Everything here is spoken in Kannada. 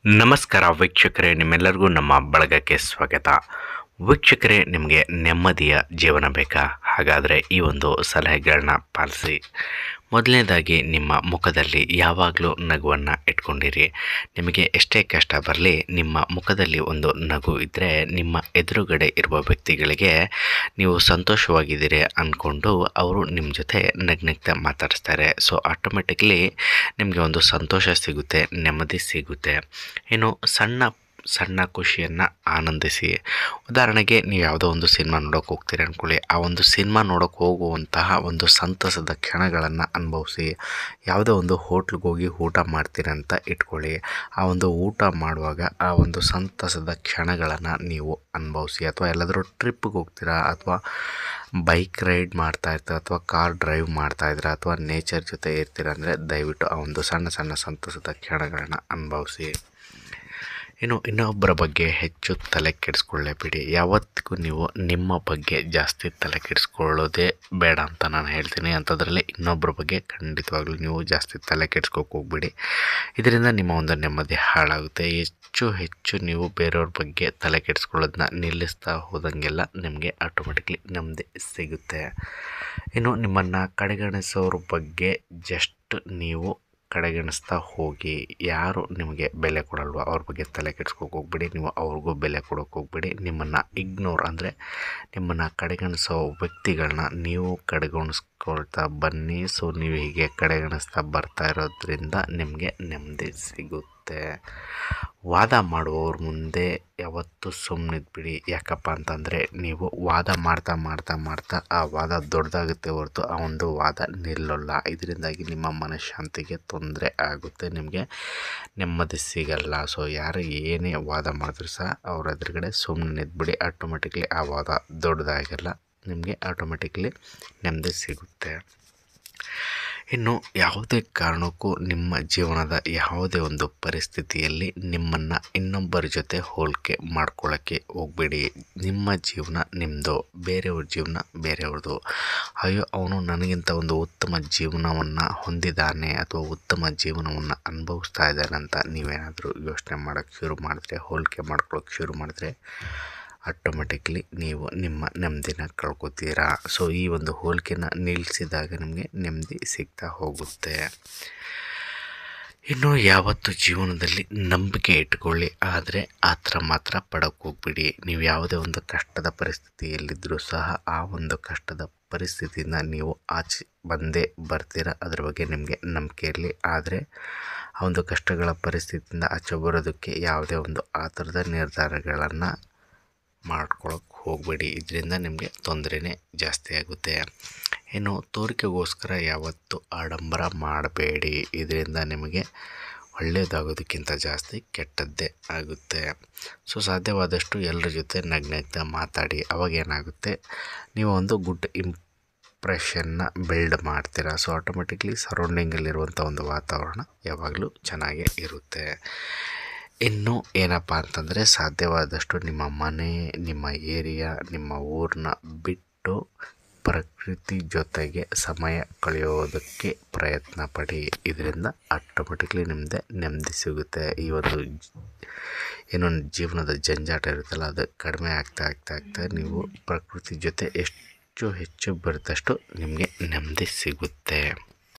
ನಮಸ್ಕಾರ ವೀಕ್ಷಕರೇ, ನಿಮ್ಮೆಲ್ಲರಿಗೂ ನಮ್ಮ ಬಳಗಕ್ಕೆ ಸ್ವಾಗತ. ವೀಕ್ಷಕರೇ, ನಿಮಗೆ ನೆಮ್ಮದಿಯ ಜೀವನ ಬೇಕಾ? ಹಾಗಾದರೆ ಈ ಒಂದು ಸಲಹೆಗಳನ್ನ ಪಾಲಿಸಿ. ಮೊದಲನೇದಾಗಿ, ನಿಮ್ಮ ಮುಖದಲ್ಲಿ ಯಾವಾಗಲೂ ನಗುವನ್ನು ಇಟ್ಕೊಂಡಿರಿ. ನಿಮಗೆ ಎಷ್ಟೇ ಕಷ್ಟ ಬರಲಿ, ನಿಮ್ಮ ಮುಖದಲ್ಲಿ ಒಂದು ನಗು ಇದ್ದರೆ ನಿಮ್ಮ ಎದುರುಗಡೆ ಇರುವ ವ್ಯಕ್ತಿಗಳಿಗೆ ನೀವು ಸಂತೋಷವಾಗಿದ್ದೀರಿ ಅಂದ್ಕೊಂಡು ಅವರು ನಿಮ್ಮ ಜೊತೆ ನಗ್ನಗ್ತಾ ಮಾತಾಡಿಸ್ತಾರೆ. ಸೊ ಆಟೋಮೆಟಿಕ್ಲಿ ನಿಮಗೆ ಒಂದು ಸಂತೋಷ ಸಿಗುತ್ತೆ, ನೆಮ್ಮದಿ ಸಿಗುತ್ತೆ. ಇನ್ನು ಸಣ್ಣ ಸಣ್ಣ ಖುಷಿಯನ್ನು ಆನಂದಿಸಿ. ಉದಾಹರಣೆಗೆ, ನೀವು ಯಾವುದೋ ಒಂದು ಸಿನಿಮಾ ನೋಡೋಕೆ ಹೋಗ್ತೀರಿ ಅಂದ್ಕೊಳ್ಳಿ. ಆ ಒಂದು ಸಿನಿಮಾ ನೋಡೋಕೆ ಹೋಗುವಂತಹ ಒಂದು ಸಂತಸದ ಕ್ಷಣಗಳನ್ನು ಅನುಭವಿಸಿ. ಯಾವುದೋ ಒಂದು ಹೋಟ್ಲಿಗೆ ಹೋಗಿ ಊಟ ಮಾಡ್ತೀರಿ ಅಂತ ಇಟ್ಕೊಳ್ಳಿ. ಆ ಒಂದು ಊಟ ಮಾಡುವಾಗ ಆ ಒಂದು ಸಂತಸದ ಕ್ಷಣಗಳನ್ನು ನೀವು ಅನುಭವಿಸಿ. ಅಥವಾ ಎಲ್ಲಾದರೂ ಟ್ರಿಪ್ಪಿಗೆ ಹೋಗ್ತೀರಾ, ಅಥವಾ ಬೈಕ್ ರೈಡ್ ಮಾಡ್ತಾಯಿರ್ತೀರ, ಅಥವಾ ಕಾರ್ ಡ್ರೈವ್ ಮಾಡ್ತಾಯಿದ್ದೀರಾ, ಅಥವಾ ನೇಚರ್ ಜೊತೆ ಇರ್ತೀರ ಅಂದರೆ ದಯವಿಟ್ಟು ಆ ಒಂದು ಸಣ್ಣ ಸಣ್ಣ ಸಂತಸದ ಕ್ಷಣಗಳನ್ನು ಅನುಭವಿಸಿ. ಇನ್ನು ಇನ್ನೊಬ್ಬರ ಬಗ್ಗೆ ಹೆಚ್ಚು ತಲೆ ಕೆಡಿಸ್ಕೊಳ್ಳೇಬೇಡಿ. ಯಾವತ್ತಿಗೂ ನೀವು ನಿಮ್ಮ ಬಗ್ಗೆ ಜಾಸ್ತಿ ತಲೆ ಕೆಡಿಸ್ಕೊಳ್ಳೋದೇ ಬೇಡ ಅಂತ ನಾನು ಹೇಳ್ತೀನಿ. ಅಂಥದ್ರಲ್ಲಿ ಇನ್ನೊಬ್ಬರ ಬಗ್ಗೆ ಖಂಡಿತವಾಗ್ಲೂ ನೀವು ಜಾಸ್ತಿ ತಲೆ ಕೆಡಿಸ್ಕೋಕೆ ಹೋಗ್ಬೇಡಿ. ಇದರಿಂದ ನಿಮ್ಮ ಒಂದು ನೆಮ್ಮದಿ ಹಾಳಾಗುತ್ತೆ. ಹೆಚ್ಚು ನೀವು ಬೇರೆಯವ್ರ ಬಗ್ಗೆ ತಲೆ ಕೆಡಿಸ್ಕೊಳ್ಳೋದನ್ನ ನಿಲ್ಲಿಸ್ತಾ ಹೋದಂಗೆಲ್ಲ ನಿಮಗೆ ಆಟೋಮೆಟಿಕ್ಲಿ ನೆಮ್ಮದಿ ಸಿಗುತ್ತೆ. ಇನ್ನು ನಿಮ್ಮನ್ನು ಕಡೆಗಣಿಸೋರ ಬಗ್ಗೆ ಜಸ್ಟ್ ನೀವು ಕಡೆಗಣಿಸ್ತಾ ಹೋಗಿ. ಯಾರು ನಿಮಗೆ ಬೆಲೆ ಕೊಡಲ್ವೋ ಅವ್ರ ಬಗ್ಗೆ ತಲೆ ಕೆಡಿಸ್ಕೋಕೆ ಹೋಗ್ಬೇಡಿ. ನೀವು ಅವ್ರಿಗೂ ಬೆಲೆ ಕೊಡೋಕೆ ಹೋಗ್ಬೇಡಿ. ನಿಮ್ಮನ್ನು ಇಗ್ನೋರ್ ಅಂದರೆ ನಿಮ್ಮನ್ನು ಕಡೆಗಣಿಸೋ ವ್ಯಕ್ತಿಗಳನ್ನ ನೀವು ಕಡೆಗಣಿಸ್ಕೊಳ್ತಾ ಬನ್ನಿ. ಸೊ ನೀವು ಹೀಗೆ ಕಡೆಗಣಿಸ್ತಾ ಬರ್ತಾ ಇರೋದ್ರಿಂದ ನಿಮಗೆ ನೆಮ್ಮದಿ ಸಿಗುತ್ತೆ. ವಾದ ಮಾಡುವವ್ರ ಮುಂದೆ ಯಾವತ್ತೂ ಸುಮ್ಮನಿದ್ಬಿಡಿ. ಯಾಕಪ್ಪ ಅಂತಂದರೆ ನೀವು ವಾದ ಮಾಡ್ತಾ ಆ ವಾದ ದೊಡ್ಡದಾಗುತ್ತೆ ಹೊರತು ಆ ಒಂದು ವಾದ ನಿಲ್ಲಲ್ಲ. ಇದರಿಂದಾಗಿ ನಿಮ್ಮ ಮನಃಶಾಂತಿಗೆ ತೊಂದರೆ ಆಗುತ್ತೆ, ನಿಮಗೆ ನೆಮ್ಮದಿ ಸಿಗಲ್ಲ. ಸೊ ಯಾರು ಏನೇ ವಾದ ಮಾಡಿದ್ರು ಸಹ ಅವ್ರ ಎದುರುಗಡೆ ಸುಮ್ಮನೆ ನಿಂತ್ಬಿಡಿ. ಆಟೋಮೆಟಿಕ್ಲಿ ಆ ವಾದ ದೊಡ್ಡದಾಗಲ್ಲ, ನಿಮಗೆ ಆಟೋಮೆಟಿಕ್ಲಿ ನೆಮ್ಮದಿ ಸಿಗುತ್ತೆ. ಇನ್ನು ಯಾವುದೇ ಕಾರಣಕ್ಕೂ ನಿಮ್ಮ ಜೀವನದ ಯಾವುದೇ ಒಂದು ಪರಿಸ್ಥಿತಿಯಲ್ಲಿ ನಿಮ್ಮನ್ನು ಇನ್ನೊಬ್ಬರ ಜೊತೆ ಹೋಲಿಕೆ ಮಾಡ್ಕೊಳ್ಳೋಕ್ಕೆ ಹೋಗಬೇಡಿ. ನಿಮ್ಮ ಜೀವನ ನಿಮ್ಮದು, ಬೇರೆಯವ್ರ ಜೀವನ ಬೇರೆಯವ್ರದ್ದು. ಅಯ್ಯೋ, ಅವನು ನನಗಿಂತ ಒಂದು ಉತ್ತಮ ಜೀವನವನ್ನು ಹೊಂದಿದ್ದಾನೆ ಅಥವಾ ಉತ್ತಮ ಜೀವನವನ್ನು ಅನುಭವಿಸ್ತಾ ಇದ್ದಾನೆ ಅಂತ ನೀವೇನಾದರೂ ಯೋಚನೆ ಮಾಡೋಕ್ಕೆ ಶುರು ಮಾಡಿದ್ರೆ, ಹೋಲಿಕೆ ಮಾಡ್ಕೊಳ್ಳೋಕೆ ಶುರು ಮಾಡಿದ್ರೆ ಆಟೋಮೆಟಿಕ್ಲಿ ನೀವು ನಿಮ್ಮ ನೆಮ್ಮದಿನ ಕಳ್ಕೊತೀರಾ. ಸೊ ಈ ಒಂದು ಹೋಲಿಕೆನ ನಿಲ್ಲಿಸಿದಾಗ ನಿಮಗೆ ನೆಮ್ಮದಿ ಸಿಗ್ತಾ ಹೋಗುತ್ತೆ. ಇನ್ನು ಯಾವತ್ತು ಜೀವನದಲ್ಲಿ ನಂಬಿಕೆ ಇಟ್ಕೊಳ್ಳಿ, ಆದರೆ ಆ ಥರ ಮಾತ್ರ ಪಡೋಕ್ಕೆ ಹೋಗ್ಬಿಡಿ. ನೀವು ಯಾವುದೇ ಒಂದು ಕಷ್ಟದ ಪರಿಸ್ಥಿತಿಯಲ್ಲಿದ್ದರೂ ಸಹ ಆ ಒಂದು ಕಷ್ಟದ ಪರಿಸ್ಥಿತಿಯಿಂದ ನೀವು ಆಚೆ ಬಂದೇ ಬರ್ತೀರ. ಅದ್ರ ಬಗ್ಗೆ ನಿಮಗೆ ನಂಬಿಕೆ ಇರಲಿ. ಆದರೆ ಆ ಒಂದು ಕಷ್ಟಗಳ ಪರಿಸ್ಥಿತಿಯಿಂದ ಆಚೆ ಬರೋದಕ್ಕೆ ಯಾವುದೇ ಒಂದು ಆ ಥರದ ನಿರ್ಧಾರಗಳನ್ನು ಮಾಡ್ಕೊಳಕ್ಕೆ ಹೋಗಬೇಡಿ. ಇದರಿಂದ ನಿಮಗೆ ತೊಂದರೆನೇ ಜಾಸ್ತಿ ಆಗುತ್ತೆ. ಇನ್ನು ತೋರಿಕೆಗೋಸ್ಕರ ಯಾವತ್ತೂ ಆಡಂಬರ ಮಾಡಬೇಡಿ. ಇದರಿಂದ ನಿಮಗೆ ಒಳ್ಳೆಯದಾಗೋದಕ್ಕಿಂತ ಜಾಸ್ತಿ ಕೆಟ್ಟದ್ದೇ ಆಗುತ್ತೆ. ಸೊ ಸಾಧ್ಯವಾದಷ್ಟು ಎಲ್ಲರ ಜೊತೆ ನಗ್ನಗ್ತಾ ಮಾತಾಡಿ. ಅವಾಗೇನಾಗುತ್ತೆ, ನೀವು ಒಂದು ಗುಡ್ ಇಂಪ್ರೆಷನ್ನ ಬಿಲ್ಡ್ ಮಾಡ್ತೀರಾ. ಸೊ ಆಟೋಮೆಟಿಕ್ಲಿ ಸರೌಂಡಿಂಗಲ್ಲಿರುವಂಥ ಒಂದು ವಾತಾವರಣ ಯಾವಾಗಲೂ ಚೆನ್ನಾಗೇ ಇರುತ್ತೆ. ಇನ್ನು ಏನಪ್ಪ ಅಂತಂದರೆ, ಸಾಧ್ಯವಾದಷ್ಟು ನಿಮ್ಮ ಮನೆ, ನಿಮ್ಮ ಏರಿಯಾ, ನಿಮ್ಮ ಊರನ್ನ ಬಿಟ್ಟು ಪ್ರಕೃತಿ ಜೊತೆಗೆ ಸಮಯ ಕಳೆಯೋದಕ್ಕೆ ಪ್ರಯತ್ನ ಪಡಿ. ಇದರಿಂದ ಆಟೋಮೆಟಿಕ್ಲಿ ನಿಮ್ಮದೇ ನೆಮ್ಮದಿ ಸಿಗುತ್ತೆ. ಈ ಒಂದು ಏನೋ ಜೀವನದ ಜಂಜಾಟ ಇರುತ್ತಲ್ಲ, ಅದು ಕಡಿಮೆ ಆಗ್ತಾ ನೀವು ಪ್ರಕೃತಿ ಜೊತೆ ಹೆಚ್ಚು ಬೆರೆತಷ್ಟು ನಿಮಗೆ ನೆಮ್ಮದಿ ಸಿಗುತ್ತೆ.